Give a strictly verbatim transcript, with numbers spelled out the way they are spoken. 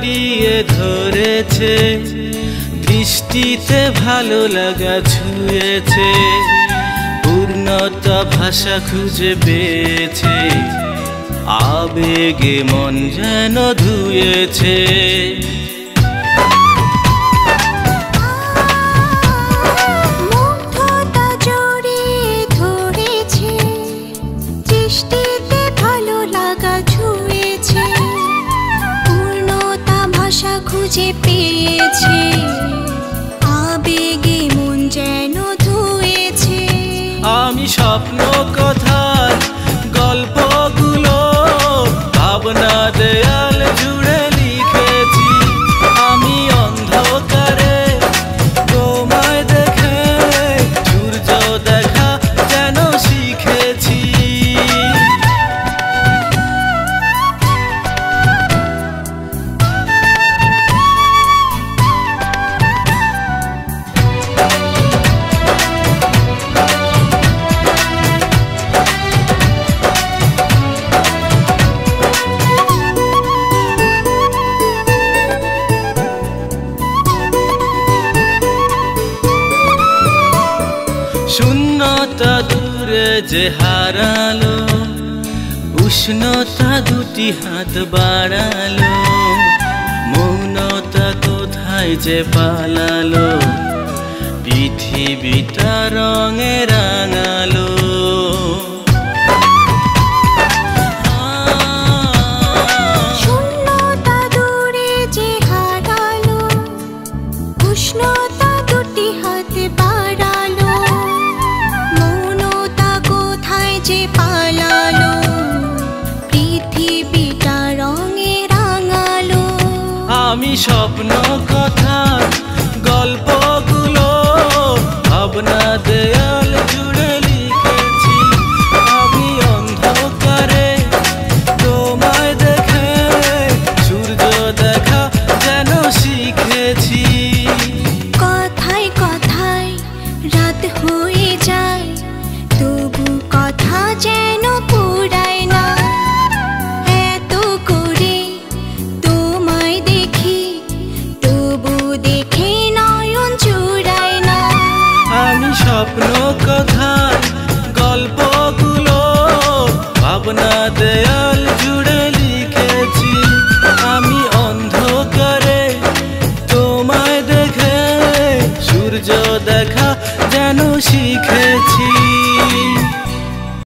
জড়িয়ে ধরেছে, দৃষ্টিতে ভালো লাগা ছুঁয়েছে, পূর্ণতা ভাষা খুঁজে পেয়েছে, আবেগে মন যেন ধুয়েছে। খুঁজে পেয়েছে, আবেগে মন যেন ধুয়েছে। আমি স্বপ্ন কথার গল্পগুলো ভাবনা দেয়াল জুড়ে লিখেছি, আমি অন্ধকারে তোমায় দেখে সূর্য দেখা যেন শিখেছি। শূন্যতা দূরে যে হারালো, উষ্ণতা দুটি হাত বাড়ালো, মৌনতা কোথায় যে পালালো, পৃথিবীটা রঙে রাঙালো। শূন্যতা দূরে যে হারালো, উষ্ণতা দুটি হাত বাড়ালো, যে পালালো, পৃথিবীটা রঙে রাঙালো। আমি স্বপ্ন কথার গল্পগুলো ভাবনা দেয়াল জুড়ে লিখেছি, আমি অন্ধকারে তোমায় দেখে সূর্য দেখা যেন শিখেছি। কথায় কথায় রাত হয়ে যায়, তবু কথা যেন পুরায় না, এত করে তোমায় দেখি তবু দেখে নয়ন জুড়ায় না। আমি স্বপ্ন কথার গল্পগুলো ভাবনা দেয়াল জুড়ে লিখেছি, আমি অন্ধকারে তোমায় দেখে সূর্য দেখা যেন শিখেছি।